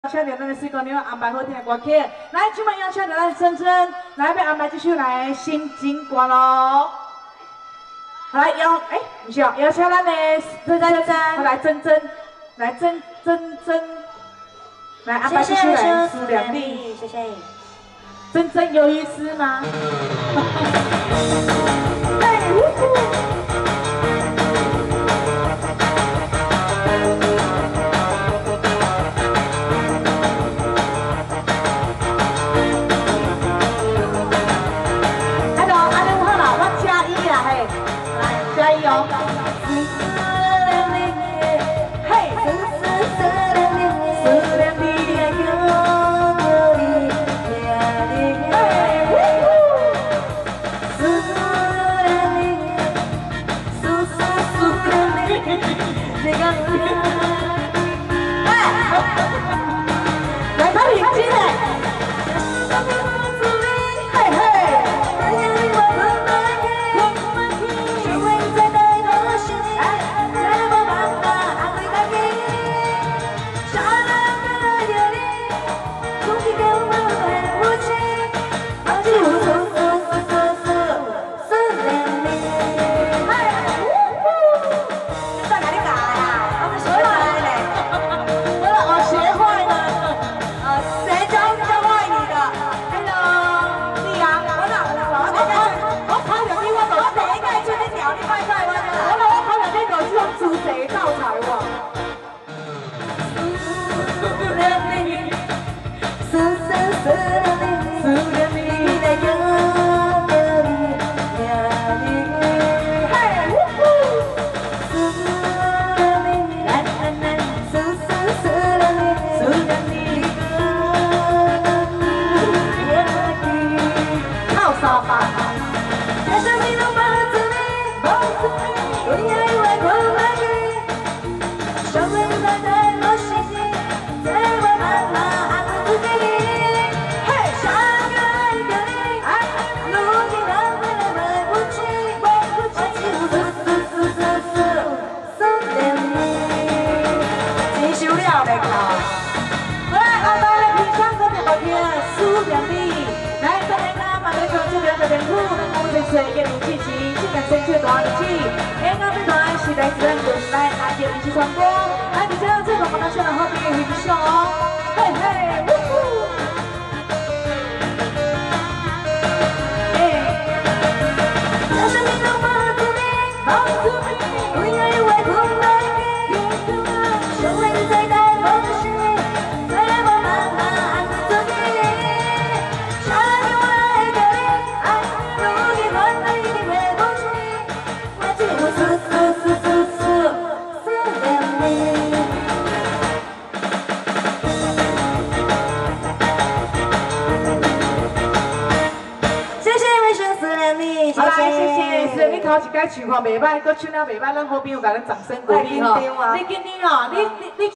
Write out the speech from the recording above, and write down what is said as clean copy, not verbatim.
请着咱的水姑娘安排好听的歌曲，来，今晚邀请着咱珍珍来要安排这首来《心经歌》咯。好来不是哦，邀请咱的珍珍，来珍珍，来珍，来安排这首来《思念你》。 谢谢。 珍珍有意思吗？加油！来，他领进来。水嘅年支持，今日升出大日子，啱啱呢台是嚟自原來下嘅電視唱歌，喺而家即係同我哋唱嚟好邊嘅獻上，嘿嘿，嗚呼！好啦，谢谢，是你头一届唱吼袂歹，搁唱了袂歹，咱好朋友甲咱掌声鼓励吼。你今年哦，你。